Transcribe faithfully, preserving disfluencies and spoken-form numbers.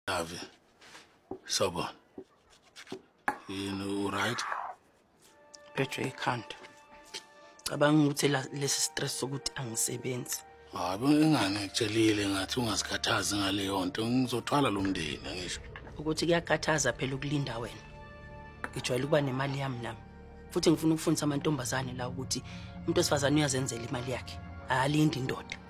Ave. Sawubona. Yini right? Phethwe ikhanda. Cabanga ukuthi lesi stress sokuthi angisebenzi. Hayi ngingane ngitshelile ngathi ungasikhathazi ngale yonto ngizothwala lo mndeni ngisho. Ukuthi kuyakhathaza phela ukulinda wena. Ngijwayele ukuba nemali yami nami. Futhi ngifuna ukufundisa amantombazane la ukuthi umuntu osifazane uyazenzela imali yakhe. Alindi indoda.